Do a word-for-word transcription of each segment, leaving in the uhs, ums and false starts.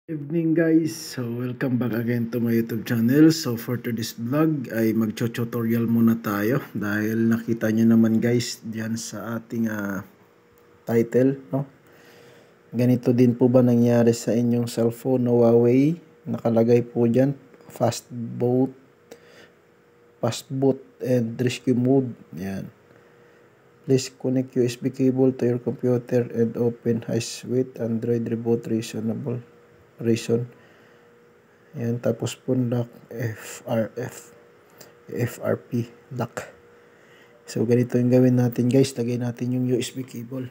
Evening guys, so welcome back again to my YouTube channel. So for today's vlog ay mag-tutorial muna tayo dahil nakita nyo naman guys diyan sa ating uh, title, no? Ganito din po ba nangyari sa inyong cellphone na Huawei? Nakalagay po diyan fast boot, fast boot and rescue mode. Yan. Please connect U S B cable to your computer and open high-speed Android reboot reasonable reason. Ayan, tapos po lock F R F F R P lock. So ganito yung gawin natin guys, lagay natin yung U S B cable.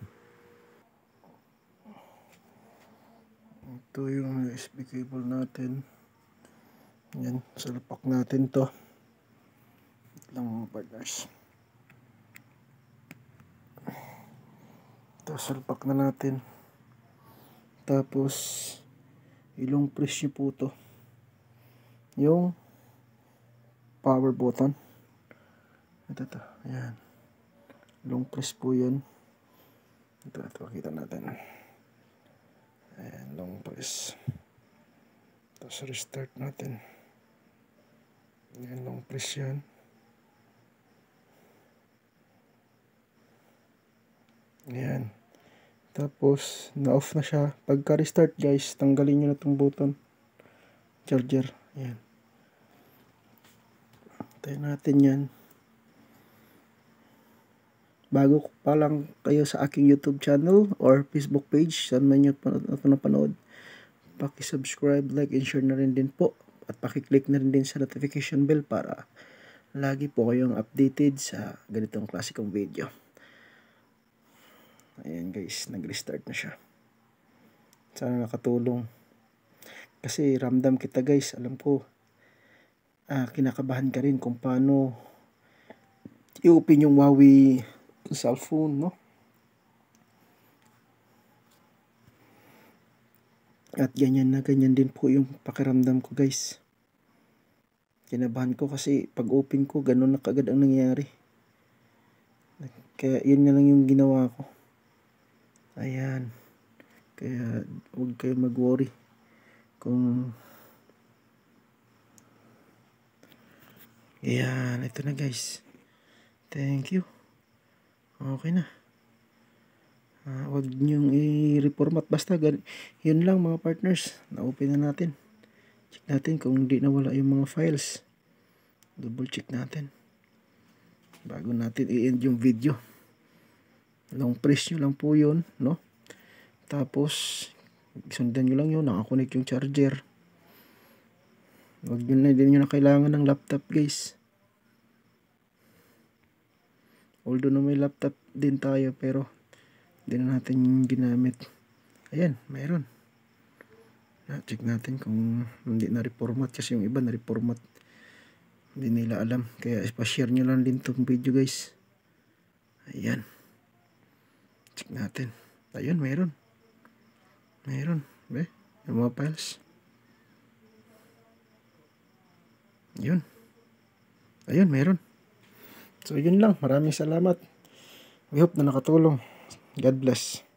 Ito yung U S B cable natin. Ayan, salpak natin to lang mga partners. Ito, salpak na natin. Tapos ilong press nyo po to yung power button. Ito to, ayan, long press po yun. Ito, ito, kita natin. Ayan, long press. Tapos restart natin. Ayan, long press yan. Ayan. Tapos, na-off na siya. Pagka-restart guys, tanggalin nyo na itong button. Charger. Ayan. Tayo natin yan. Bago pa lang kayo sa aking YouTube channel or Facebook page, saan man nyo ito napanood, paki-subscribe, like, and share na rin din po. At paki-click na rin din sa notification bell para lagi po kayong updated sa ganitong klasikong video. Ayan guys, nag-restart na siya. Sana nakatulong. Kasi ramdam kita guys, alam ko, ah, kinakabahan ka rin kung paano i-open yung Huawei cellphone, no? At ganyan na ganyan din po yung pakiramdam ko guys. Kinabahan ko kasi pag open ko, ganun na kagad ang nangyayari. Kaya yun na lang yung ginawa ko. Ayan. Kaya huwag kayo mag-worry kung ayan, ito na guys. Thank you. Okay na. Uh, huwag niyong i-reformat. Basta yun lang mga partners. Na-open na natin. Check natin kung hindi nawala yung mga files. Double check natin bago natin i-end yung video. Long press nyo lang po yun, no? Tapos sundan nyo lang yun, nakakonect yung charger. Huwag nyo na din nyo na kailangan ng laptop guys. Although na may laptop din tayo, pero hindi na natin yung ginamit. Ayan, mayroon. Check natin kung hindi na reformat, kasi yung iba na reformat, hindi nila alam. Kaya ipa-share nyo lang din itong video guys. Ayan, check natin. Ayun, mayroon. Mayroon. Be, yung mga files. Yun. Ayun, mayroon. So yun lang. Maraming salamat. We hope na nakatulong. God bless.